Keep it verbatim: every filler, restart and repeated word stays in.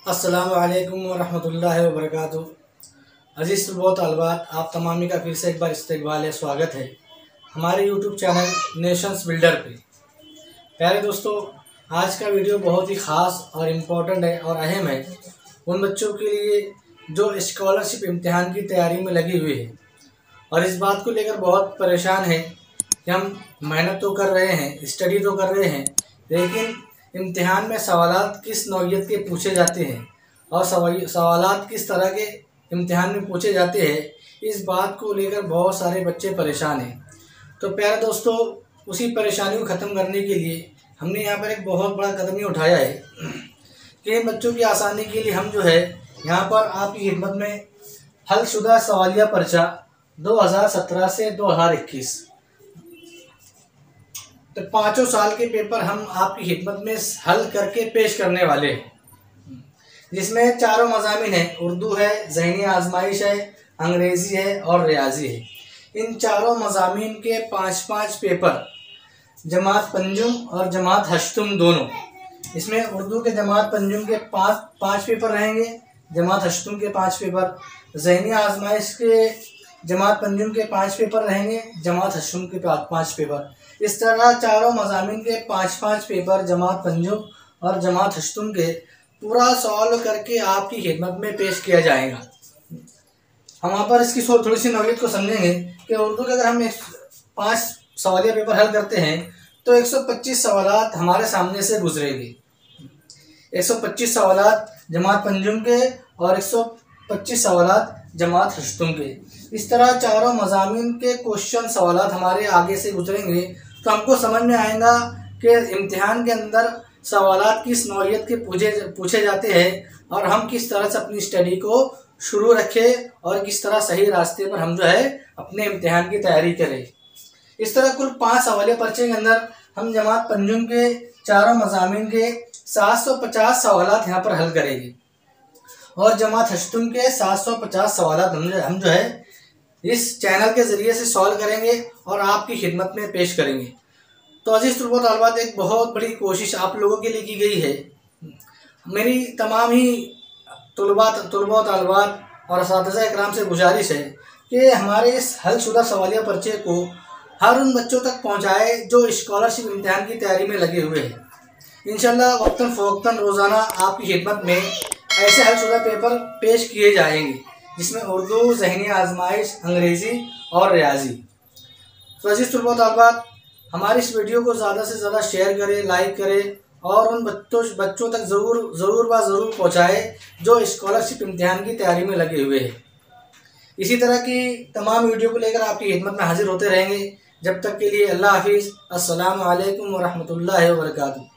अस्सलामु अलैकुम वरहमतुल्लाहि वबरकातुहू। अज़ीज़ तलबा तलबात, आप तमामी का फिर से एक बार इस्तकबाल है, स्वागत है हमारे यूट्यूब चैनल नेशंस बिल्डर पे। प्यारे दोस्तों, आज का वीडियो बहुत ही ख़ास और इम्पोर्टेंट है और अहम है उन बच्चों के लिए जो स्कॉलरशिप इम्तिहान की तैयारी में लगी हुई है और इस बात को लेकर बहुत परेशान है कि हम मेहनत तो कर रहे हैं, स्टडी तो कर रहे हैं, लेकिन इम्तिहान में सवालात किस नौइयत के पूछे जाते हैं और सवालात किस तरह के इम्तिहान में पूछे जाते हैं, इस बात को लेकर बहुत सारे बच्चे परेशान हैं। तो प्यारे दोस्तों, उसी परेशानी को ख़त्म करने के लिए हमने यहाँ पर एक बहुत बड़ा कदम ही उठाया है कि इन बच्चों की आसानी के लिए हम जो है यहाँ पर आपकी खिदमत में हलशुदा सवालिया पर्चा दो हज़ार सत्रह से दो हज़ार इक्कीस तो पाँचों साल के पेपर हम आपकी खिदमत में हल करके पेश करने वाले हैं, जिसमें चारों मज़ामिन हैं। उर्दू है, ज़हनी आजमाइश है, अंग्रेज़ी है और रियाजी है। इन चारों मज़ामिन के पाँच पाँच पेपर जमात पंजुम और जमात हश्तुम दोनों। इसमें उर्दू के जमात पंजुम के पाँच पाँच पेपर रहेंगे, जमात हश्तुम के पाँच पेपर, ज़हनी आजमाइश के जमात पंजुम के पाँच पेपर रहेंगे, जमात हश्तुम के पाँच पेपर। इस तरह चारों मज़ामिन के पाँच पाँच पेपर जमात पंजुम और जमात हश्तुम के पूरा सॉल्व करके आपकी खिदमत में पेश किया जाएगा। हम वहाँ पर इसकी थोड़ी सी नौइयत को समझेंगे कि उर्दू के अगर हम पाँच सवालिया पेपर हल करते हैं तो एक सौ पच्चीस सवालात हमारे सामने से गुजरेगी। एक सौ पच्चीस सवालात जमात पंजुम के और एक सौ पच्चीस सवालात जमात हश्तुम के। इस तरह चारों मज़ामिन के क्वेश्चन सवालात हमारे आगे से गुजरेंगे तो हमको समझ में आएगा कि इम्तिहान के अंदर सवालात किस नौइयत के पूछे पूछे जाते हैं और हम किस तरह से अपनी स्टडी को शुरू रखें और किस तरह सही रास्ते पर हम जो है अपने इम्तिहान की तैयारी करें। इस तरह कुल पाँच सवालिया पर्चे के अंदर हम जमात पंजुम के चारों मज़ामिन के सात सौ पचास सवालात यहाँ पर हल करेंगे और जमात हश्तुम के सात सौ पचास सवालात हम जो हम जो है इस चैनल के ज़रिए से सॉल्व करेंगे और आपकी खिदमत में पेश करेंगे। तो अज़ीज़ तलबा तलबात, एक बहुत बड़ी कोशिश आप लोगों के लिए की गई है। मेरी तमाम ही तलबा तलबा तलबात और असातिज़ा इकराम से गुजारिश है कि हमारे इस हलशुदा सवालिया पर्चे को हर उन बच्चों तक पहुँचाए जो स्कॉलरशिप इम्तिहान की तैयारी में लगे हुए हैं। इंशाअल्लाह वक्तन फ़वक्तन रोज़ाना आपकी खिदमत में ऐसे हलशुदा पेपर पेश किए जाएंगे जिसमें उर्दू, ज़हनी आजमाइश, अंग्रेज़ी और रियाजी। तो अज़ीज़ तलबा तलबात, हमारी इस वीडियो को ज़्यादा से ज़्यादा शेयर करें, लाइक करें और उन बच्चों बच्चों तक ज़रूर ज़रूर व ज़रूर पहुँचाए जो स्कॉलरशिप इम्तिहान की तैयारी में लगे हुए हैं। इसी तरह की तमाम वीडियो को लेकर आपकी खिदमत में हाजिर होते रहेंगे। जब तक के लिए अल्लाह हाफिज़। अस्सलामु अलैकुम वरहमतुल्लाहि वबरकातुहू।